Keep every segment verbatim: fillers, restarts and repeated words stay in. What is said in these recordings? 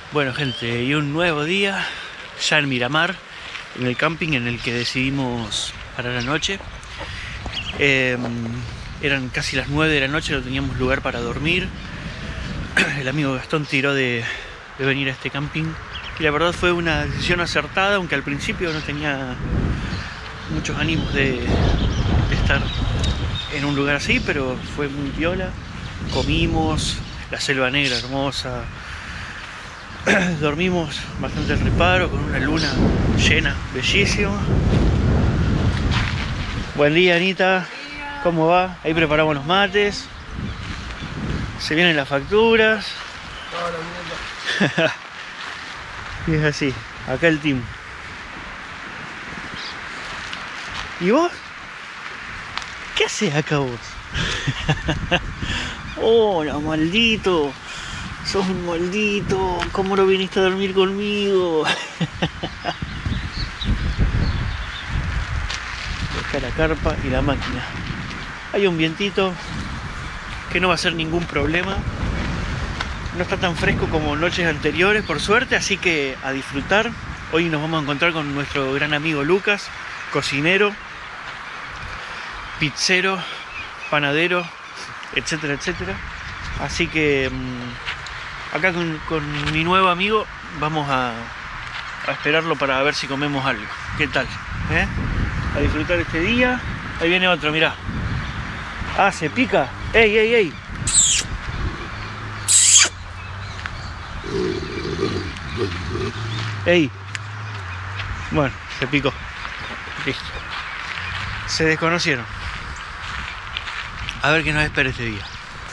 Bueno, gente, y un nuevo día ya en Miramar, en el camping en el que decidimos parar la noche. Eh, eran casi las nueve de la noche, no teníamos lugar para dormir. El amigo Gastón tiró de, de venir a este camping y la verdad fue una decisión acertada, aunque al principio no tenía muchos ánimos de, de estar en un lugar así, pero fue muy piola. Comimos, la selva negra hermosa. Dormimos bastante al reparo, con una luna llena, bellísima. Buen día, Anita. ¿Cómo va? Ahí preparamos los mates. Se vienen las facturas. Y es así, acá el team. ¿Y vos? ¿Qué haces acá vos? Hola, maldito. Sos un maldito, ¿cómo no viniste a dormir conmigo? Acá la carpa y la máquina. Hay un vientito que no va a ser ningún problema. No está tan fresco como noches anteriores, por suerte, así que a disfrutar. Hoy nos vamos a encontrar con nuestro gran amigo Lucas, cocinero, pizzero, panadero, etcétera, etcétera. Así que acá con, con mi nuevo amigo vamos a, a esperarlo para ver si comemos algo. ¿Qué tal? ¿Eh? A disfrutar este día. Ahí viene otro, mirá. Ah, se pica. ¡Ey, ey, ey! ¡Ey! Bueno, se picó. Listo. Se desconocieron. A ver qué nos espera este día.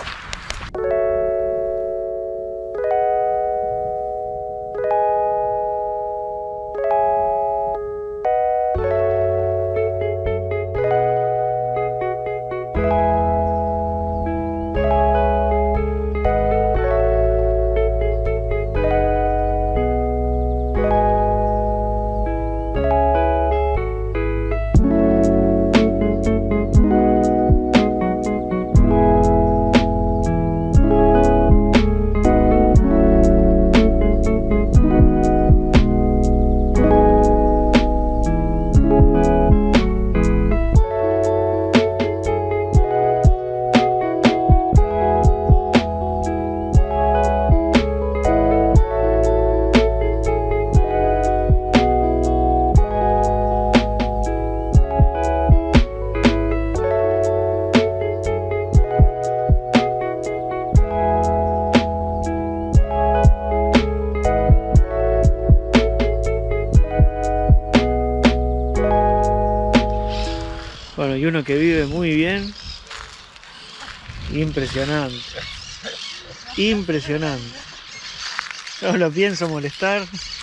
Bueno, y uno que vive muy bien. Impresionante. Impresionante. No lo pienso molestar.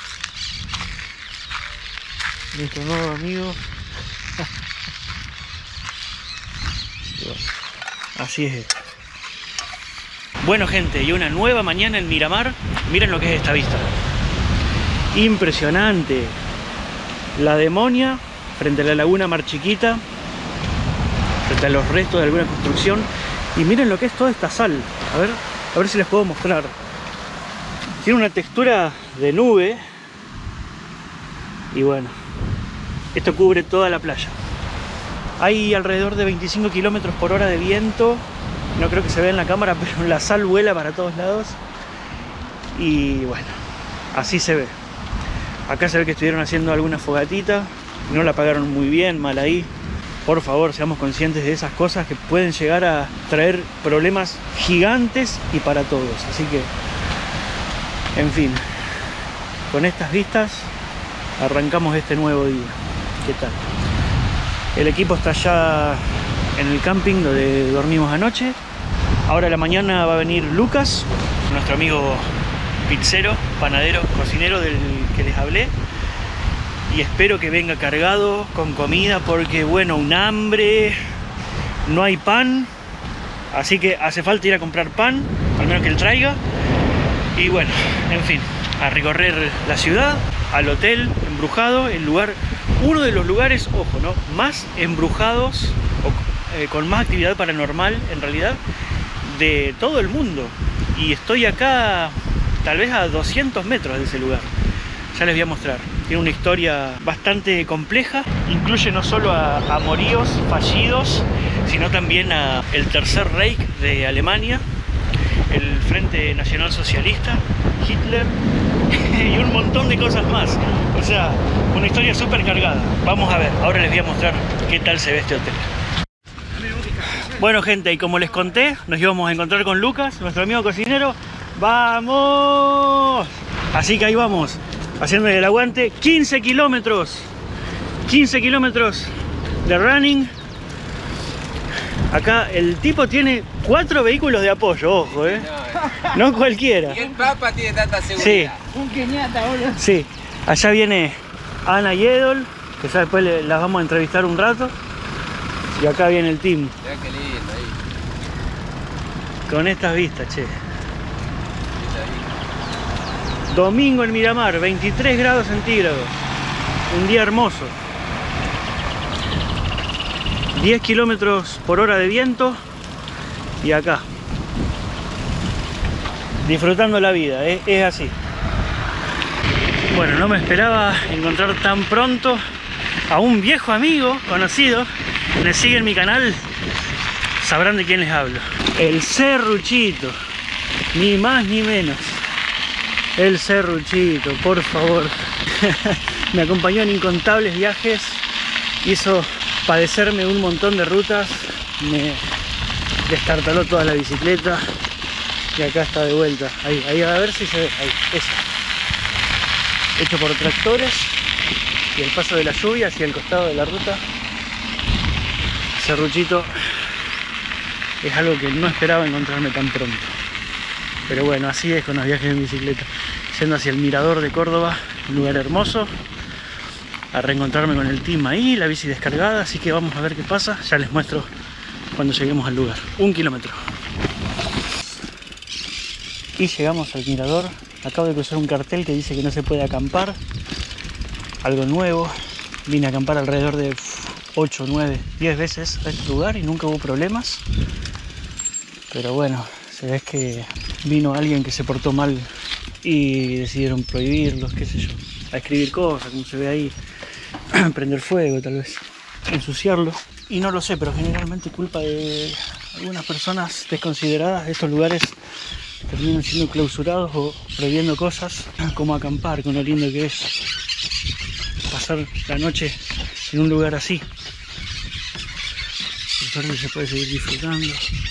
Nuestro nuevo amigo. Bueno, así es esto. Bueno, gente, y una nueva mañana en Miramar. Miren lo que es esta vista. Impresionante. La Demonia frente a la laguna Mar Chiquita, frente a los restos de alguna construcción. Y miren lo que es toda esta sal. A ver, a ver si les puedo mostrar. Tiene una textura de nube. Y bueno, esto cubre toda la playa. Hay alrededor de veinticinco kilómetros por hora de viento. No creo que se vea en la cámara, pero la sal vuela para todos lados. Y bueno, así se ve. Acá se ve que estuvieron haciendo alguna fogatita. No la apagaron muy bien, mal ahí. Por favor, seamos conscientes de esas cosas que pueden llegar a traer problemas gigantes y para todos. Así que, en fin, con estas vistas arrancamos este nuevo día. ¿Qué tal? El equipo está ya en el camping donde dormimos anoche. Ahora a la mañana va a venir Lucas, nuestro amigo pizzero, panadero, cocinero del que les hablé. Y espero que venga cargado con comida porque, bueno, un hambre, no hay pan, así que hace falta ir a comprar pan, al menos que él traiga. Y bueno, en fin, a recorrer la ciudad, al hotel embrujado, el lugar, uno de los lugares, ojo, ¿no?, más embrujados, o, eh, con más actividad paranormal, en realidad, de todo el mundo. Y estoy acá tal vez a doscientos metros de ese lugar. Ya les voy a mostrar. Tiene una historia bastante compleja. Incluye no solo a amoríos fallidos, sino también a el Tercer Reich de Alemania, el Frente Nacional Socialista, Hitler y un montón de cosas más. O sea, una historia súper cargada. Vamos a ver, ahora les voy a mostrar qué tal se ve este hotel. Bueno, gente, y como les conté, nos íbamos a encontrar con Lucas, nuestro amigo cocinero. ¡Vamos! Así que ahí vamos, haciendo el aguante. quince kilómetros. quince kilómetros de running. Acá el tipo tiene cuatro vehículos de apoyo, ojo, eh. No cualquiera. Y el Papa tiene tanta seguridad. Sí. Un keniata, boludo. Sí. Allá viene Ana y Edol, que ya después le- las vamos a entrevistar un rato. Y acá viene el team. Mirá qué lindo ahí. Con estas vistas, che. Lindo ahí. Domingo en Miramar, veintitrés grados centígrados. Un día hermoso. diez kilómetros por hora de viento. Y acá. Disfrutando la vida, ¿eh? Es así. Bueno, no me esperaba encontrar tan pronto a un viejo amigo conocido. Me siguen mi canal, sabrán de quién les hablo. El Serruchito, ni más ni menos. El Serruchito, por favor. Me acompañó en incontables viajes, hizo padecerme un montón de rutas, me destartaló toda la bicicleta y acá está de vuelta. Ahí, ahí a ver si se ve, ahí, esa. Hecho por tractores y el paso de la lluvia hacia el costado de la ruta. Serruchito es algo que no esperaba encontrarme tan pronto. Pero bueno, así es con los viajes en bicicleta. Yendo hacia el Mirador de Córdoba, un lugar hermoso. A reencontrarme con el team ahí, la bici descargada. Así que vamos a ver qué pasa. Ya les muestro cuando lleguemos al lugar. Un kilómetro. Y llegamos al Mirador. Acabo de cruzar un cartel que dice que no se puede acampar. Algo nuevo. Vine a acampar alrededor de ocho, nueve, diez veces a este lugar y nunca hubo problemas. Pero bueno, se ve que vino alguien que se portó mal y decidieron prohibirlos, qué sé yo, a escribir cosas, como se ve ahí, prender fuego tal vez, ensuciarlo. Y no lo sé, pero generalmente culpa de algunas personas desconsideradas de estos lugares terminan siendo clausurados o prohibiendo cosas como acampar, con lo lindo que es pasar la noche en un lugar así. Por suerte se puede seguir disfrutando.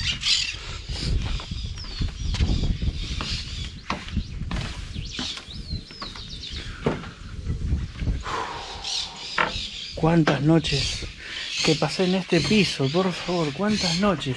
Cuántas noches que pasé en este piso, por favor, cuántas noches.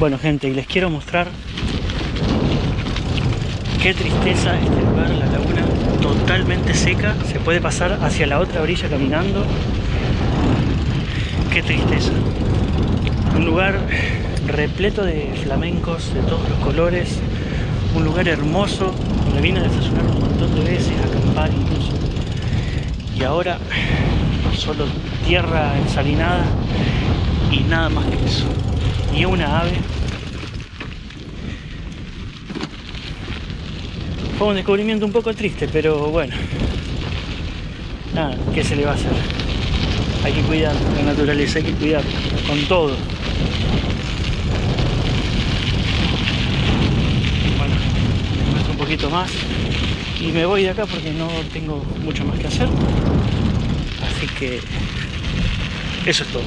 Bueno gente, y les quiero mostrar qué tristeza este lugar, la laguna totalmente seca. Se puede pasar hacia la otra orilla caminando. Qué tristeza. Un lugar repleto de flamencos de todos los colores. Un lugar hermoso, donde vine a desayunar un montón de veces, a acampar incluso. Y ahora solo tierra ensalinada y nada más que eso. Y una ave. Fue un descubrimiento un poco triste, pero bueno, nada, ¿qué se le va a hacer? Hay que cuidar la naturaleza, hay que cuidar con todo. Bueno, me muestro un poquito más y me voy de acá porque no tengo mucho más que hacer. Así que eso es todo.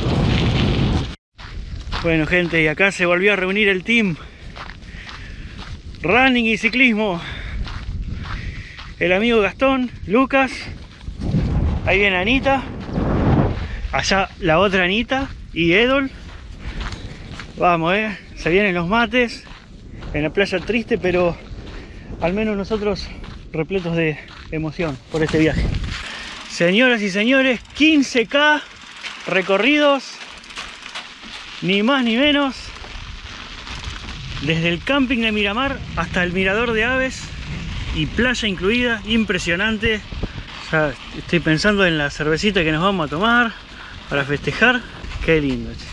Bueno gente, y acá se volvió a reunir el team running y ciclismo. El amigo Gastón, Lucas, ahí viene Anita, allá la otra Anita y Edol. Vamos, eh, se vienen los mates en la playa triste, pero al menos nosotros repletos de emoción por este viaje. Señoras y señores, quince K recorridos, ni más ni menos, desde el camping de Miramar hasta el mirador de aves y playa incluida. Impresionante. Ya estoy pensando en la cervecita que nos vamos a tomar para festejar. Qué lindo, che.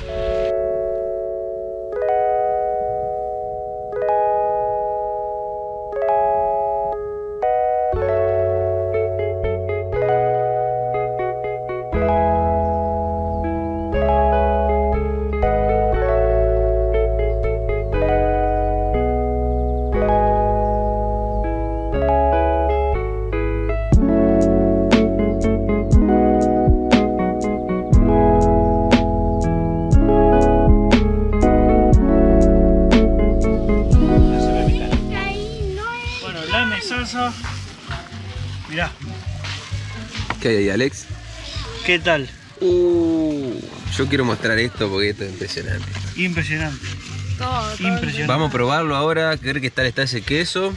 Mirá. ¿Qué hay ahí, Alex? ¿Qué tal? Uh, yo quiero mostrar esto porque esto es impresionante. Impresionante. Todo, todo Impresionante. Vamos a probarlo ahora, a ver qué tal está ese queso.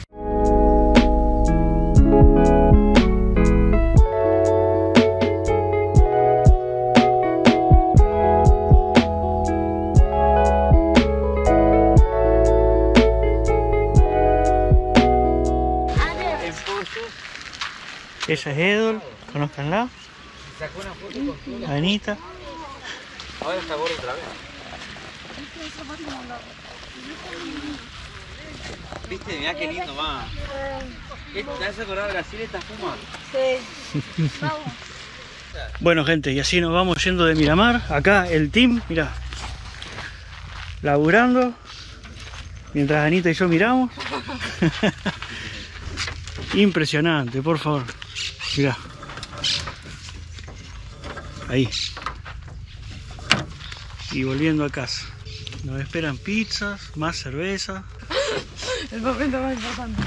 Ella es Edol, conózcanla. Anita. Ahora está gordo otra vez. ¿Viste? Mirá qué lindo, va. ¿Te has acordado de Brasil esta fuma? Sí. Bueno gente, y así nos vamos yendo de Miramar. Acá el team, mirá, laburando mientras Anita y yo miramos. Impresionante, por favor. Mirá. Ahí. Y volviendo a casa. Nos esperan pizzas, más cerveza. El momento más importante.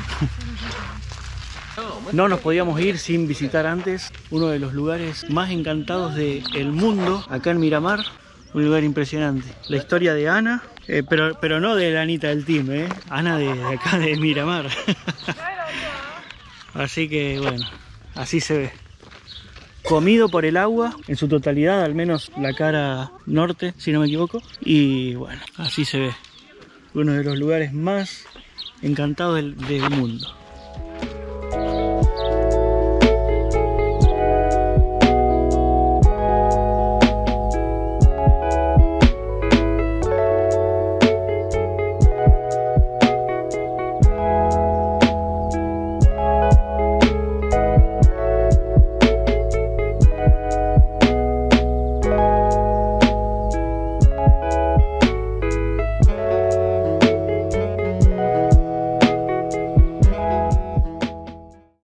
No nos podíamos ir sin visitar antes uno de los lugares más encantados del mundo, acá en Miramar. Un lugar impresionante. La historia de Ana, eh, pero, pero no de la Anita del team, eh. Ana de, de acá de Miramar. Así que bueno, así se ve. Comido por el agua, en su totalidad, al menos la cara norte, si no me equivoco. Y bueno, así se ve. Uno de los lugares más encantados del, del mundo.